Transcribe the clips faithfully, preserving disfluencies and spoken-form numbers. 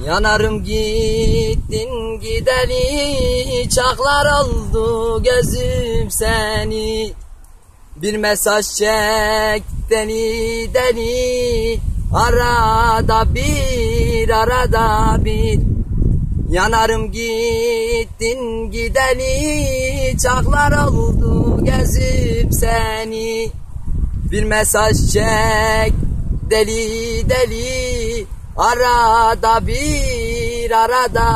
Yanarım gittin gideli, çaklar oldu gözüm seni. Bir mesaj çek deli deli, arada bir arada bir. Yanarım gittin gideli, çaklar oldu gözüm seni. Bir mesaj çek deli deli, arada bir arada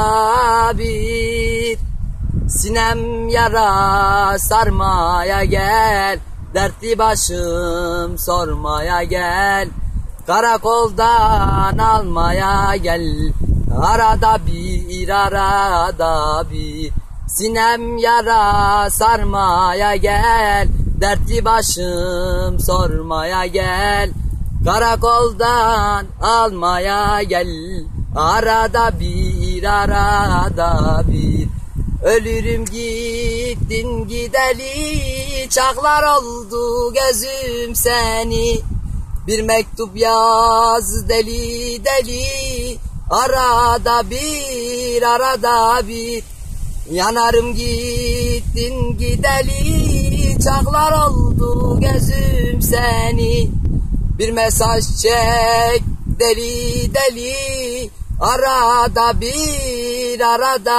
bir. Sinem yara sarmaya gel, dertli başım sormaya gel. Karakoldan almaya gel, arada bir arada bir. Sinem yara sarmaya gel, dertli başım sormaya gel. Karakoldan almaya gel, arada bir arada bir. Ölürüm gittin gideli, çaklar oldu gözüm seni. Bir mektup yaz deli deli, arada bir arada bir. Yanarım gittin gideli, çaklar oldu gözüm seni. Bir mesaj çek deli deli, arada bir arada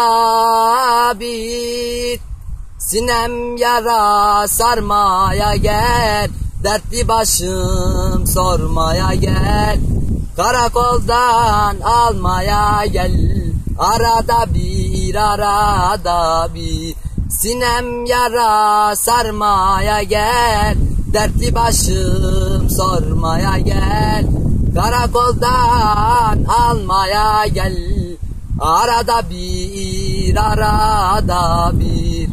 bir. Sinem yara sarmaya gel, dertli başım sormaya gel. Karakoldan almaya gel, arada bir arada bir. Sinem yara sarmaya gel, dertli başım sormaya gel. Karakoldan almaya gel, arada bir arada bir.